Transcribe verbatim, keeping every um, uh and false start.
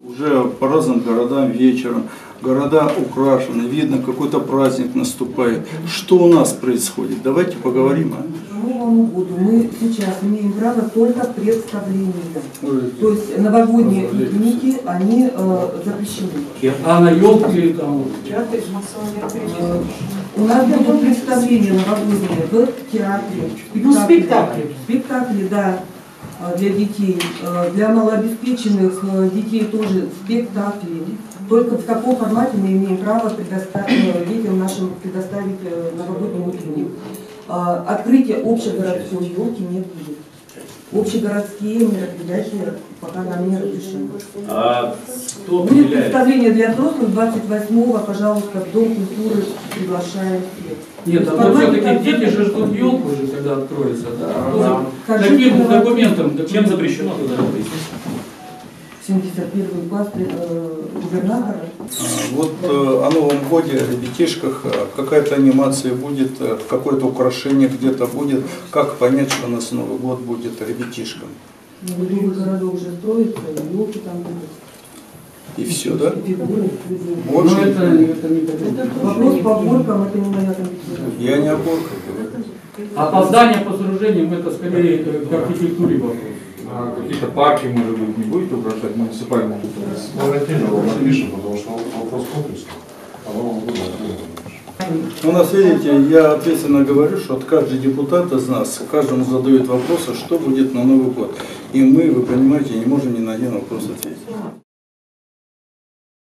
Уже по разным городам вечером, города украшены, видно, какой-то праздник наступает. Что у нас происходит? Давайте поговорим. К Новому году мы сейчас имеем право только представления. То есть новогодние пикники, они э, запрещены. А на елке там? Э, у нас будут представления новогодние в театре. Ну, спектакли. Спектакли, да, для детей. Для малообеспеченных детей тоже спектакли. Только в таком формате мы имеем право предоставить детям нашим предоставить новогодний утренник. Открытие общегородской елки не будет. Общегородские мероприятия пока нам не разрешены. А кто Будет определяет? представление для взрослых двадцать восьмого, пожалуйста, в Дом культуры приглашаем всех. Нет, а вот все-таки дети же ждут елку уже, когда откроется. Да? Да. Каким документом, чем запрещено туда? семьдесят первый класс э, губернатора. Вот э, о Новом годе, о ребятишках, какая-то анимация будет, какое-то украшение где-то будет. Как понять, что у нас Новый год будет ребятишкам? Новый городок уже строится, елки там будут. И все, да? И фигуры, Больше? Ну, это, это не это. Вопрос по горкам, это не моя компетенция. Я не о горках говорю. Опоздание по сооружениям это скорее к архитектуре вопрос. А какие-то парки, может быть, не будете украшать муниципальные культуры? Мы отдельно напишем, потому что вопрос комплексный. А Нового года У нас, видите, я ответственно говорю, что от каждый депутат из нас, каждому задают вопросы, что будет на Новый год. И мы, вы понимаете, не можем ни на один вопрос ответить.